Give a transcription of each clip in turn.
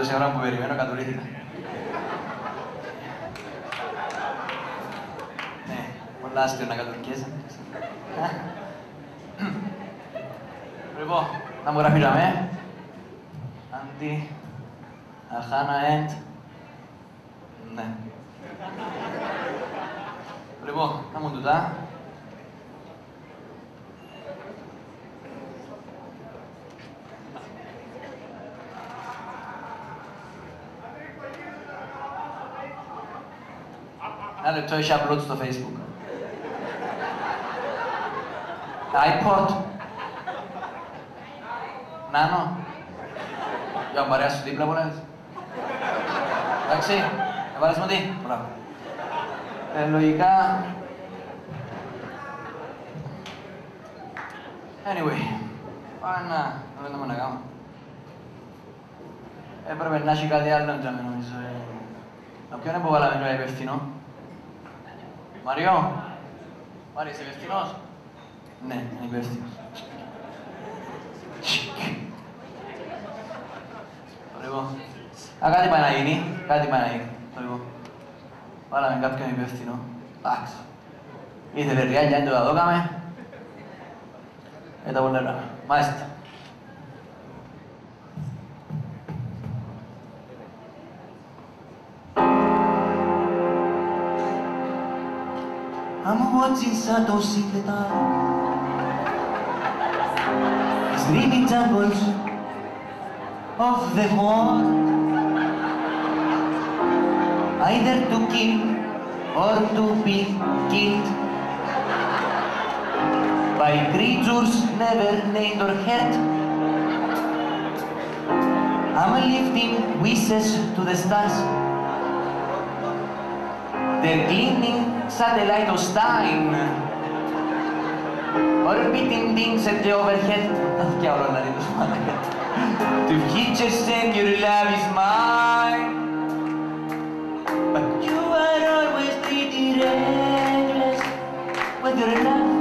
τόση ώρα που περιμένω κατουρήθηκα. Ναι, πολλά άστιο να κατουρκέσαι. Λοιπόν, να μου γραφίζαμε. Αντί, Αχάνα, Εντ. Ναι. Λοιπόν, να μου τούτα. Ένα λεπτό, έχει upload στο Facebook. iPod. Νάνο. Για παρέα σου δίπλα που λες. Εντάξει, έβαλες μου τι. Μπράβο. Λογικά... Anyway, πάμε να δούμε να κάνουμε. Έπρεπε να έχει κάτι άλλο για μένα νομίζω. Να ποιον είναι που βάλαμε τώρα υπευθυνό. Μαριό, Μάρια, είσαι υπευθυνός. Ναι, είναι υπευθυνός. Λοιπόν, κάτι πάει να γίνει, κάτι πάει να γίνει. Λοιπόν, βάλαμε κάποιον υπεύθυνο. Εντάξει. Ήθελε ριάλια, δεν το τα δώκαμε. Τα πολλά. Μάλιστα. I'm watching shadows in the dark, dreaming jungles of the heart, either to kill or to be killed by creatures never named or heard. I'm lifting wishes to the stars, the gleaming satellite of Stein, orbiting things at the overhead. Κι άλλο να ρίχνω μάλακα. The future said your love is mine, but you are always pretty reckless with your love.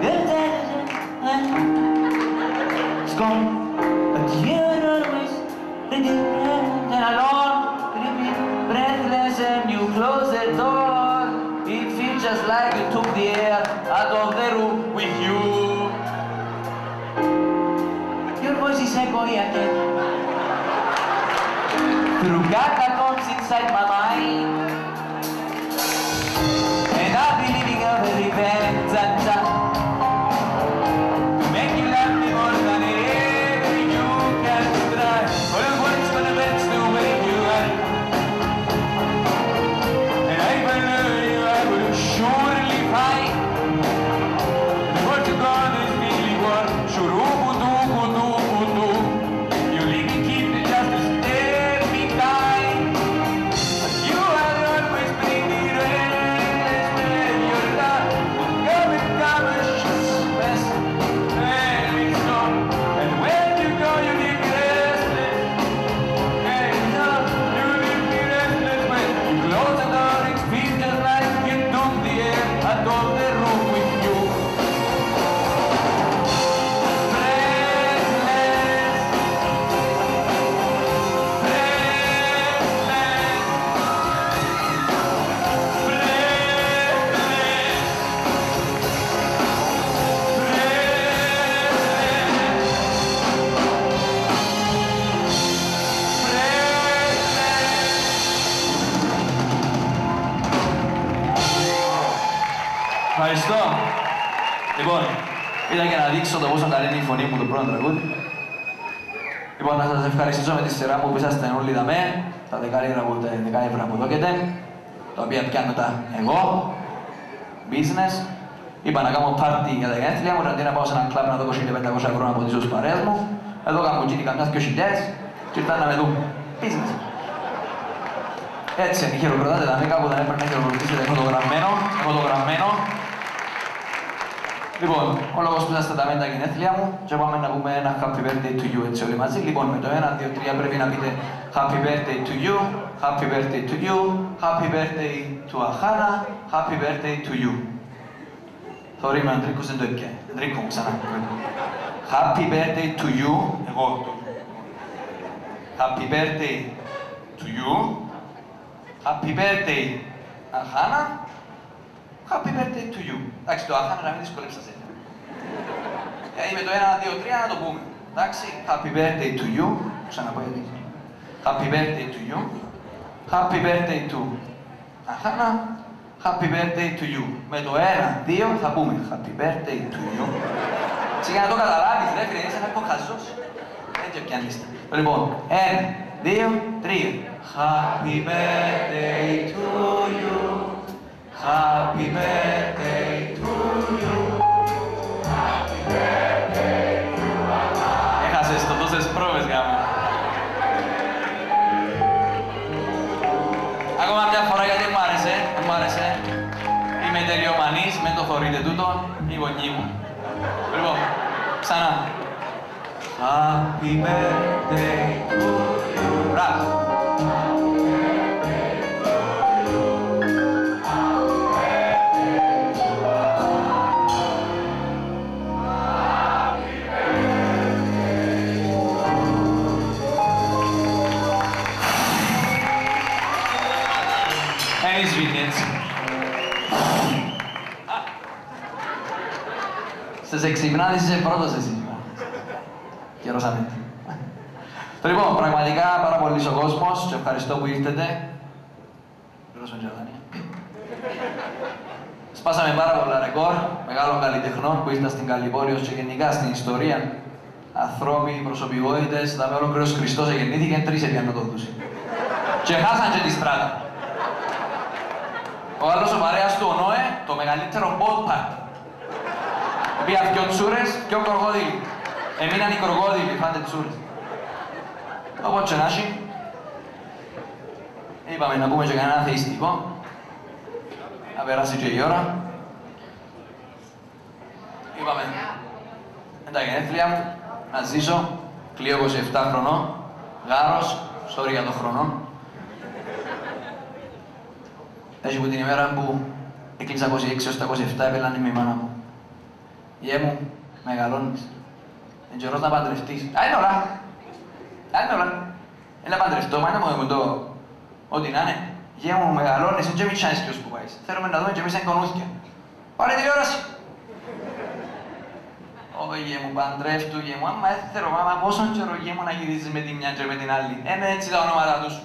It's gone, but you are always pretty reckless and alone, pretty breathless, and you close the door. It feels just like you took the air out of the room with you. Your voice is echoing again through catacombs inside my mind, and I'll be living a very vengeance to make you love me more than ever you can try. All the world's gonna bet the way you are, and I believe you I will surely fight. The world to God is really war. Shurubudu. You leave me keep the justice every time. But you are always pretty reckless when you're done. Come and come and mess and it's gone. And when you go you leave me restless. And you leave me restless when you close the door. It feels just like you took the air out of the room with you. Ευχαριστώ. Λοιπόν, ήταν για να δείξω το πόσο καλή είναι η φωνή μου το πρώτο τραγούδι. Λοιπόν, να σας ευχαριστήσω με τη σειρά μου που είσαστε όλοι δαμέ, τα 10 ευρώ που δώκετε, τα οποία πιάνω τα εγώ, business. Είπα να κάνω πάρτι για τα γενέθλια μου, αντί να πάω σε ένα κλαμπ να δω 2500 ευρώ από τις τους παρέες μου. Εδώ κάνω γίνει καμιάς και χιλιάδες και ήρθαν να με δουν. Business. Έτσι, χειροκροτάτε τα μήκα που δεν έπρεπε να χειροκροτήσετε φωτογραμμένο. Λοιπόν, ο λόγος που είσαστε τα μέντα γενέθλια μου και πάμε να πούμε ένα happy birthday to you έτσι όλοι μαζί. Λοιπόν, με το 1, 2, 3 πρέπει να πείτε happy birthday to you, happy birthday to you, happy birthday to Ahana, happy birthday to you. Θωρεί με ο Αντρίκος δεν το έπιανε. Αντρίκο μου ξανά. Happy birthday to you, εγώ. Happy birthday to you. Happy birthday, Αχάνα. Happy birthday to you. Εντάξει, το Αχάνα να μην δυσκολέψεις τα σέλια. Με το 1, 2, 3 να το πούμε. Εντάξει, happy birthday to you. Ξαναπώ γιατί. Happy birthday to you. Happy birthday to Αχάνα. Happy birthday to you. Με το 1, 2 θα πούμε happy birthday to you. Για να το καταλάβεις, ρε φίλε, είσαι ένα κοχαζός. Έτσι πιάνεις. Λοιπόν, 1, 2, 3. Happy birthday to you. Happy birthday to you. Happy birthday to you. Έχασες το τόσες πρόβες, γάμα. Ακόμα μια φορά γιατί μου άρεσε, μου άρεσε. Είμαι τελειομανής, με το θωρείτε τούτο, η γονή μου. Λοιπόν, ξανά. Happy birthday to you. Μπράβο. Εν σβήνει έτσι. Στις εξυπνάδες είσαι πρώτος εσύ. Καιρώσαμε. Λοιπόν, πραγματικά πάρα πολύς ο κόσμος και ευχαριστώ που ήρθετε. Σπάσαμε πάρα πολλά ρεκόρ μεγάλων καλλιτεχνών που ήρθαν στην Καλλιπόρεως και γενικά στην ιστορία. Ανθρώποι, προσωπικότητες, είδαμε ολόκληρος Χριστός γεννήθηκε, 3 έπιανε το δούση. Και χάσαν και τη στράτα. Ο άλλος ο παρέας του, ο Νόε, το μεγαλύτερο boat park. Πήγα 2 τσούρες, 2 κροκόδιλοι. Έμειναν οι κροκόδιλοι, φάντε τσούρες. Όπως και να έχει, είπαμε να πούμε και κανένα θεϊστικό. Να περάσει και η ώρα. Είπαμε, είναι τα γενέθλια μου, να ζήσω, κλείω 27 χρονών, γάρος, sorry για το χρονό. Έτσι που την ημέρα που έκλεισα 26 ως τα 27 έπαιρναν με η μάνα μου. Γε μου, μεγαλώνεις. Εν καιρός να παντρευτείς. Είναι όλα. Είναι όλα. Είναι να παντρευτώ, μα είναι μόνο το ό,τι να είναι. Γε μου, μεγαλώνεις, δεν και μη τσάνεις ποιος που πάεις. Θέλουμε να δούμε και εμείς εν κονούθηκια. Πάρε τηλεόραση. Όχι γε μου, παντρεύτου γε μου. Άμα έθελω, άμα πόσο καιρό γε μου να γυρίζεις με τη μια και με την άλλη. Είναι έτσι τα ονόματα τους.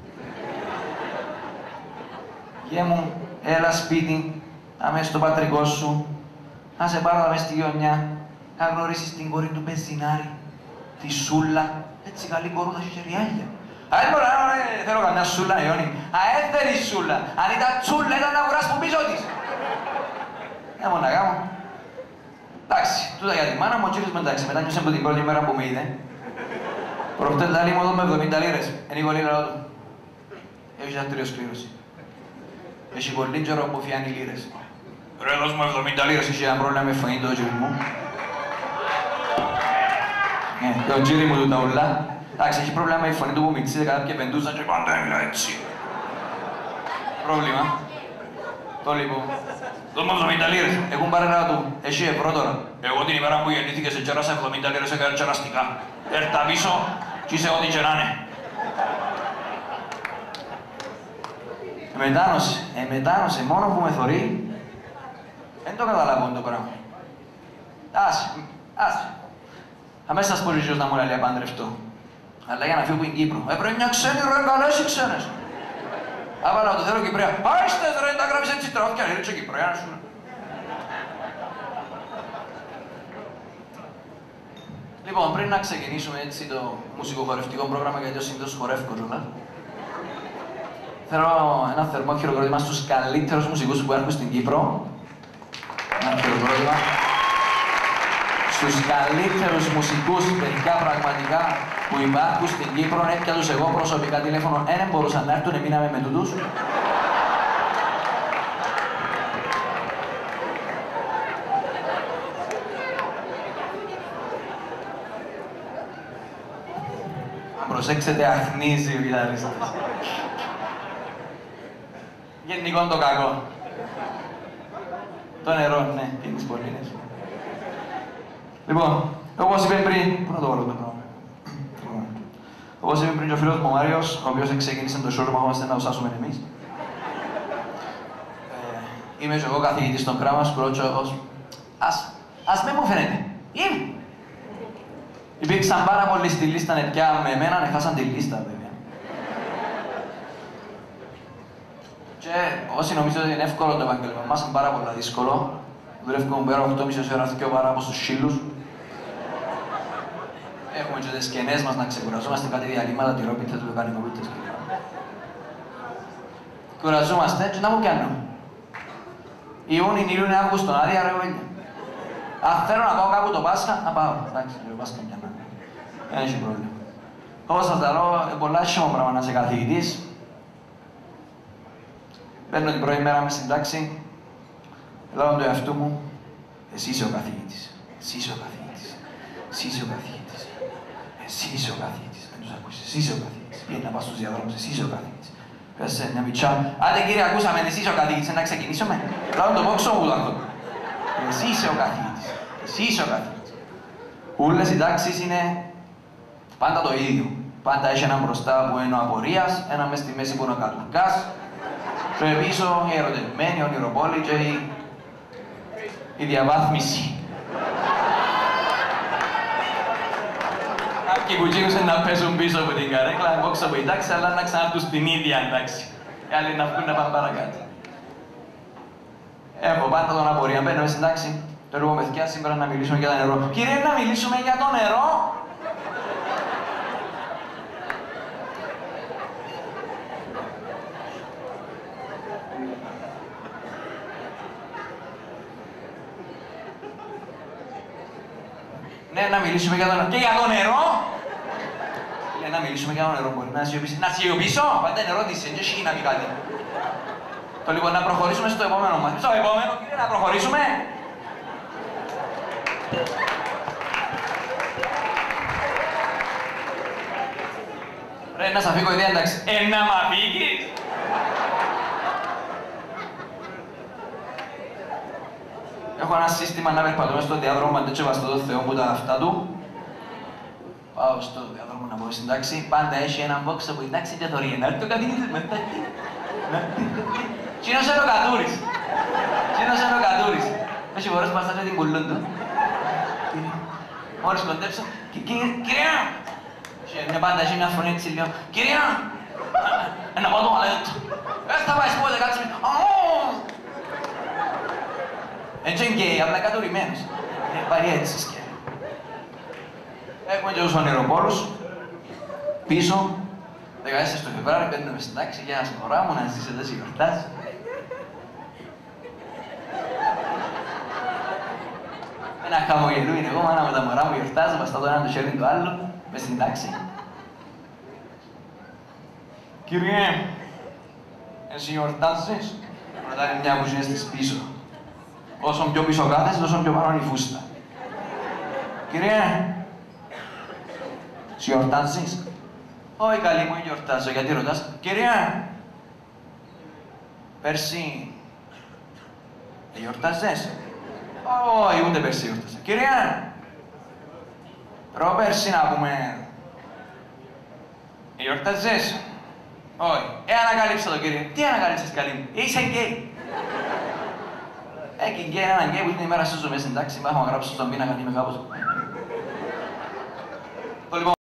Γε μου, έλα σπίτι, να μες στο πατρικό σου, να σε πάρω μες στη γειτονιά, να γνωρίσεις την κόρη του Πεζινάρη, τη Σούλα, έτσι καλή κορούδα και χεριάγια. Αν μπορώ να θέλω καμιά Σούλα, Ιόνι. Αέθερη Σούλα. Αν ήταν Τσούλα, ήταν να αγοράς που πίσω της. μόνο να κάνω. Εντάξει, τούτα για τη μάνα μου, ο κύριος μεταξύ, μετά νιώσε από την πρώτη μέρα που με είδε. Προχτές λάλη μου εδώ με 70 λίρες, είναι η πολύ λαό του. Έχει αρτηριοσκλήρωση. Έχει πολύ καιρό που φιάνει λίρες. Ρε, δώσ' μου 70 λίρες, είχε ένα πρόβλημα με φωνή το κύριο μου. Το κύριο μου του τα ουλά. Εντάξει, έχει πρόβλημα με η φωνή του που μητσίδε κατά και πεντούσαν και πάντα έμεινα έτσι. Πρόβλημα. Το λοιπόν. Δώσ' μου 70 λίρες. Έχουν παρέλαβα του. Έχει ευρώ τώρα. Εγώ την ημέρα που γεννήθηκε σε κέρασα 70 λίρες έκανα κεραστικά. Έρτα πίσω και είσαι ό,τι και να είναι. Μετάνωσε, μόνο που με θωρεί. Δεν το καταλαβαίνω το πράγμα. Άσε. Αμέσως σας πω ρίζος να μου λέει απαντρευτώ. Αλλά για να φύγω από την Κύπρο. Πρέπει μια ξένη ρε, καλές οι ξένες. Άπαλα το θέλω Κυπρέα. Άιστες ρε, τα γράψεις έτσι τραγούδια, ρίξε Κυπρέα να σου. Λοιπόν, πριν να ξεκινήσουμε έτσι το μουσικοχορευτικό πρόγραμμα, γιατί ο συνήθως χορεύω κιόλας. Θέλω ένα θερμό χειροκρότημα στους καλύτερους μουσικούς που έχουν στην Κύπρο. Ένα χειροκρότημα. Στους καλύτερους μουσικούς, παιδιά πραγματικά, που υπάρχουν στην Κύπρο, έπια τους εγώ προσωπικά τηλέφωνο, δεν μπορούσαν να έρθουν, μείναμε με τούτους. Προσέξτε, αχνίζει ο γιταρίστας. Γενικόν το κακό. Το νερό, ναι, πίνεις πολύ, ναι. Λοιπόν, όπως είπε πριν, πού να το βάλω το πράγμα. Όπως είπε πριν και ο φίλος μου ο Μάριος, ο οποίος ξεκίνησε το show που είμαστε να ουσάσουμε εμείς. Είμαι και εγώ καθηγητής στον Grammar School, ως... Ας με μου φαίνεται. Είμαι. Υπήρξαν πάρα πολλοί στη λίστα πια με εμένα, χάσαν τη λίστα βέβαια. Και όσοι νομίζετε ότι είναι εύκολο το επάγγελμα μας, είναι πάρα πολύ δύσκολο. Δουλεύουμε πέρα 8,5 ώρα και παρά από στους σύλλους. Έχουμε και τις σκηνές μας να ξεκουραζόμαστε κάτι διαλύματα, τυρόπιτες, λουκανικοπίτες κλπ. Κουραζόμαστε και να μου κάνουμε. Ιούνι, Ιούνι, Αύγουστο, άδεια ρε βέλια. Αν θέλω να πάω κάπου το Πάσχα, να πάω. Εντάξει, το Πάσχα μια μέρα. Δεν έχει πρόβλημα. Όπως σας λέω, πολλά άσχημο πράγμα να είσαι καθηγητής. Παίρνω την πρώτη μέρα μες στην τάξη, λέω τον εαυτό μου, εσύ είσαι ο καθηγητής. Εσύ είσαι ο καθηγητής. Εσύ είσαι ο καθηγητής. Εσύ είσαι ο καθηγητής. Δεν τους ακούσεις. Εσύ είσαι ο καθηγητής. Πήγαινε να πας στους διαδρόμους. Εσύ είσαι ο καθηγητής. Πες σε μια μητσά. Άντε κύριε, ακούσαμε, εσύ είσαι ο καθηγητής. Να ξεκινήσουμε. Λέω τον πόξο μου το αυτό. Εσύ είσαι ο καθηγητής. Εσύ είσαι ο καθηγητής. Όλες οι τάξεις είναι πάντα το ίδιο. Πάντα έχει έναν μπροστά που είναι ο απορίας, έναν μες στη μέση που είναι ο κατουρκάς, και πίσω η ερωτευμένη, ο ονειροπόλη και η διαβάθμιση. Κάποιοι που γίνουσαν να πέσουν πίσω από την καρέκλα, μπόξω από την τάξη, αλλά να ξανάρθουν στην ίδια τάξη. Οι άλλοι να βγουν να πάνε παρακάτω. Έχω πάντα τον απορία, μπαίνω μες στην τάξη. Το έργο παιδιά σήμερα να μιλήσουμε για το νερό. Κύριε, να μιλήσουμε για το νερό! Ναι, να μιλήσουμε για το νερό. Και για το νερό! Ναι, να μιλήσουμε για το νερό. Μπορεί να σιωπήσει. Να σιωπήσω! Πάντα είναι ερώτηση, δεν έχει να πει κάτι. Το λοιπόν, να προχωρήσουμε στο επόμενο μας. Στο επόμενο, κύριε, να προχωρήσουμε! Ρε, να σας φύγω ιδέα, εντάξει. Να μ' αφήγεις! Έχω ένα σύστημα να περπατώ στο διάδρομο αντί και βαστώ το Θεό που τα αυτά του. Πάω στο διάδρομο να πω στην τάξη. Πάντα έχει έναν box από την τάξη και θωρεί. Να έρθει το καθηγητής με τάξη. Κίνος είναι ο Κατούρης. Κίνος είναι ο Κατούρης. Έχει φορές που παστάζω την κουλούν του. Μόλις κοντέψω. Κυρία! Και πάντα έχει μια φωνή έτσι λέω. Κυρία! Να πάω το μαλέτο. Θα πάει σπότε κάτσε με. Έτσι είναι γκέι, απλά κατουρημένος. Πάει έτσι σκέφτεται. Έχουμε και τους ονειροπόλους. Πίσω, 14 του Φεβράρι, μπαίνουμε στην τάξη για ένα συμφορά μου να ζήσετε τις γιορτάσεις. Ένα χαμογελού είναι εγώ, μάνα με τα μωρά μου γιορτάζω, βαστά το ένα το χέρι του άλλου, μες στην τάξη. Κύριε, εσύ γιορτάζεις? Ρωτάει μια που είναι στις πίσω. Όσο πιο πίσω κάθεσαι, τόσο πιο πάνω είναι η φούστα. Κύριε, εσύ γιορτάζεις? Όχι καλή μου, γιορτάζω. Γιατί ρωτάς? Κύριε, πέρσι γιορτάζες? Όχι, ούτε πέρσι γιορτάζα. Κύριε, προπέρσι να πούμε, γιορτάζες? Όχι. Ανακαλύψα το κύριε. Τι ανακαλύψες καλή μου? Είσαι γκέι. Και γκέι είναι έναν γκέι που την ημέρα σου ζω μέσα στην τάξη. Έχουμε γράψει στον πίνακα, είμαι κάπως.